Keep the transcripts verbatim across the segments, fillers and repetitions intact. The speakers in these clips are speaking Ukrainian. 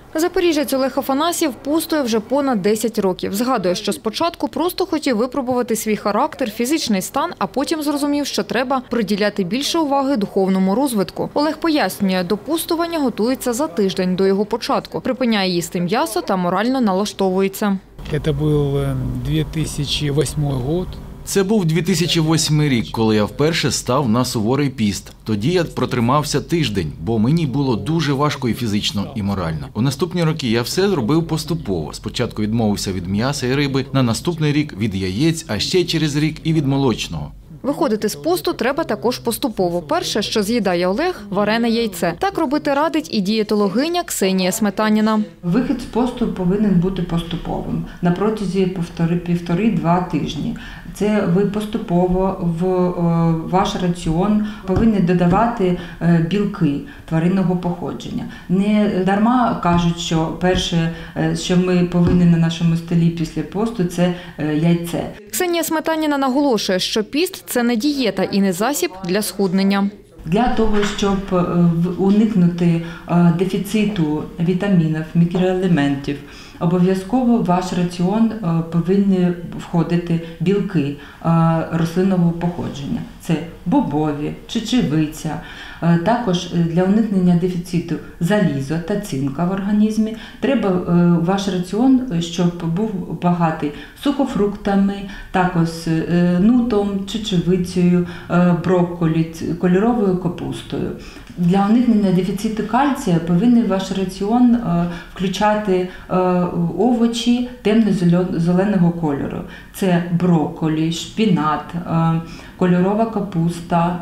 Запоріжець Олег Афанасьєв постує вже понад десять років. Згадує, що спочатку просто хотів випробувати свій характер, фізичний стан, а потім зрозумів, що треба приділяти більше уваги духовному розвитку. Олег пояснює, до постування готується за тиждень до його початку, припиняє їсти м'ясо та морально налаштовується. Це був дві тисячі восьмий рік. Це був дві тисячі восьмий рік, коли я вперше став на суворий піст. Тоді я протримався тиждень, бо мені було дуже важко і фізично, і морально. У наступні роки я все зробив поступово. Спочатку відмовився від м'яса і риби, на наступний рік від яєць, а ще через рік і від молочного. Виходити з посту треба також поступово. Перше, що з'їдає Олег – варене яйце. Так робити радить і дієтологиня Ксенія Сметаніна. Вихід з посту повинен бути поступовим, на протязі півтори-два тижні. Це ви поступово в ваш раціон повинні додавати білки тваринного походження. Не дарма кажуть, що перше, що ми повинні на нашому столі після посту – це яйце. Ксенія Сметаніна наголошує, що піст – це не дієта і не засіб для схуднення. Для того, щоб уникнути дефіциту вітамінів, мікроелементів, обов'язково в ваш раціон повинні входити білки рослинного походження. Це бобові, чечевиця. Також для уникнення дефіциту заліза та цинка в організмі треба ваш раціон, щоб був багатий сухофруктами, також нутом, чечевицею, брокколі, кольоровою капустою. Для уникнення дефіциту кальція повинен ваш раціон включати овочі темно-зеленого кольору. Це брокколі, шпінат, кольорова капуста,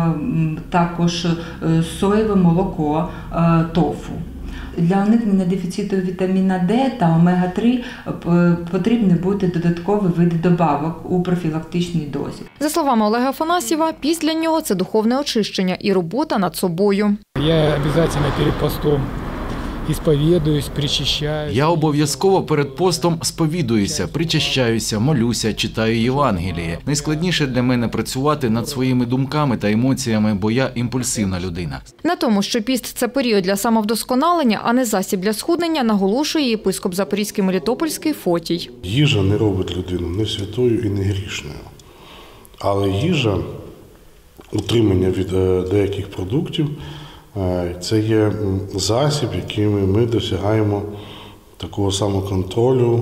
також соєве молоко, тофу. Для уникнення дефіциту вітаміна Д та омега три потрібні будуть додаткові види добавок у профілактичній дозі. За словами Олега Афанасьєва, піст для нього – це духовне очищення і робота над собою. Я обов'язково перед постом ісповідуюсь, причащаюсь. Я обов'язково перед постом сповідуюся, причащаюся, молюся, читаю Євангеліє. Найскладніше для мене працювати над своїми думками та емоціями, бо я імпульсивна людина. На тому, що піст – це період для самовдосконалення, а не засіб для схуднення, наголошує єпископ Запорізький Мелітопольський Фотій. Їжа не робить людину ні святою і не грішною. Але їжа, утримання від деяких продуктів – це є засіб, яким ми досягаємо такого самоконтролю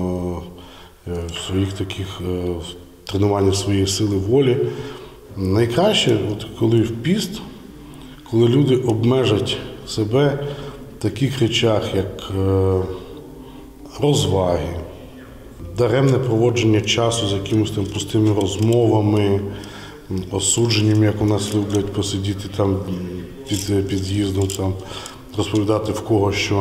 в своїх таких тренуваннях своєї сили волі. Найкраще, от коли в піст, коли люди обмежать себе в таких речах, як розваги, даремне проводження часу з якимось там пустими розмовами, осудженням, як у нас люблять посидіти там під під'їздом, там, розповідати в кого що.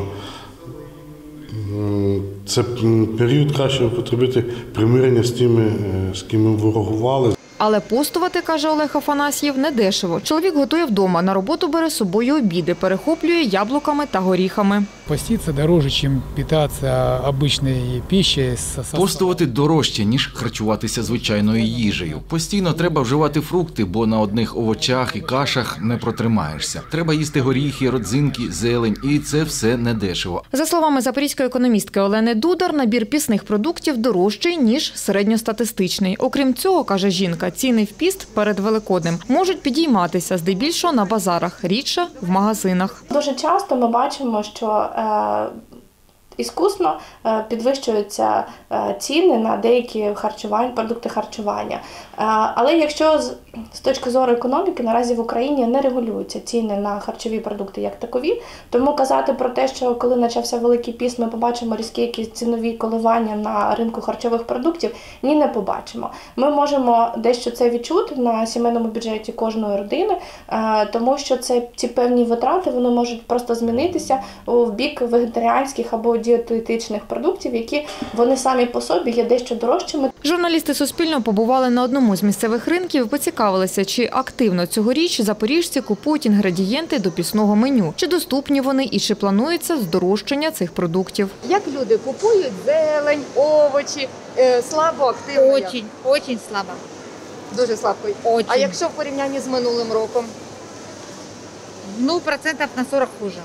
Це період краще потребити примирення з тими, з ким ми ворогували. Але постувати, каже Олег Афанасьєв, недешево. Чоловік готує вдома, на роботу бере з собою обіди, перехоплює яблуками та горіхами. Поститися дорожче, ніж питатися звичайною пищею. Постувати дорожче, ніж харчуватися звичайною їжею. Постійно треба вживати фрукти, бо на одних овочах і кашах не протримаєшся. Треба їсти горіхи, родзинки, зелень, і це все недешево. За словами запорізької економістки Олени Дудар, набір пісних продуктів дорожчий, ніж середньостатистичний. Окрім цього, каже жінка, ціни в піст перед Великоднем можуть підійматися, здебільшого на базарах, рідше в магазинах. Дуже часто ми бачимо, що е, іскусно е, підвищуються е, ціни на деякі харчування, продукти харчування. Е, але якщо з, з точки зору економіки наразі в Україні не регулюються ціни на харчові продукти як такові, тому казати про те, що коли почався Великий піст, ми побачимо різкі якісь цінові коливання на ринку харчових продуктів, ні, не побачимо. Ми можемо дещо це відчути на сімейному бюджеті кожної родини, е, тому що це, ці певні витрати вони можуть просто змінитися в бік вегетаріанських або дієтичних продуктів, які вони самі по собі є дещо дорожчими. Журналісти Суспільного побували на одному з місцевих ринків і поцікавилися, чи активно цьогоріч запоріжці купують інгредієнти до пісного меню, чи доступні вони і чи планується здорожчання цих продуктів. Як люди купують зелень, овочі, слабо, активно? Очень, очень слабо. Дуже слабко. Очень. А якщо в порівнянні з минулим роком? Ну, процентов на сорок хуже.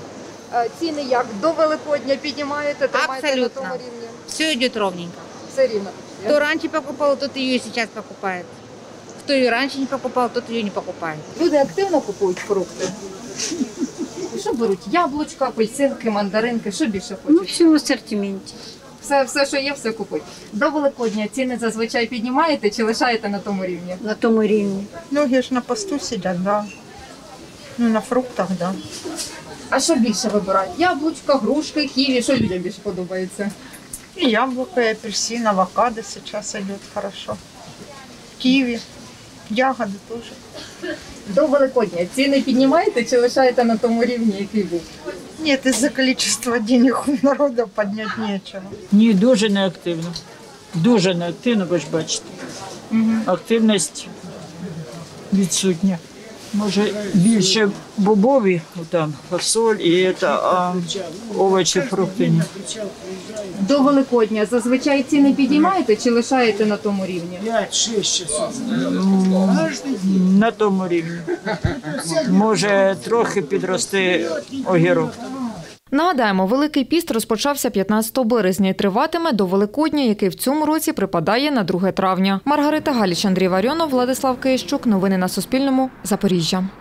Е, Ціни як? До Великодня піднімаєте, тримаєте на Абсолютно. тому рівні? Все идет ровненько. Все рівно. Кто раньше покупал, тот ее и сейчас покупает. Кто ее раньше не покупал, тот ее не покупает. Люди активно купують фрукти. Що беруть? Яблучка, апельсинки, мандаринки, що більше Ну, хочуть? все в ассортименте. Все, все, що є, все купують. До Великодня ціни зазвичай піднімаєте чи лишаєте на тому рівні? На том уровне. Многие ж на посту сидят, да. Ну, на фруктах, да. А що більше вибирають? Яблучка, грушки, ківі, що людям більше подобається? И яблоко, и апельсин, авокадо сейчас идет хорошо. Киви, ягоды тоже. До Великодня ціни піднімаєте чи лишаєте на тому рівні, який був? Нет, из-за количества денег у народа поднять нечего. Ні, дуже неактивно. Дуже неактивно, ви ж бачите. Активність відсутня. Може більше бобові, там фасоль і це, а овочі, фрукти ні. До Великодня зазвичай ціни піднімаєте чи лишаєте на тому рівні? На тому рівні. Може трохи підрости огірок. Нагадаємо, Великий піст розпочався п'ятнадцятого березня і триватиме до Великодня, який в цьому році припадає на друге травня. Маргарита Галіч, Андрій Варіонов, Владислав Киящук. Новини на Суспільному. Запоріжжя.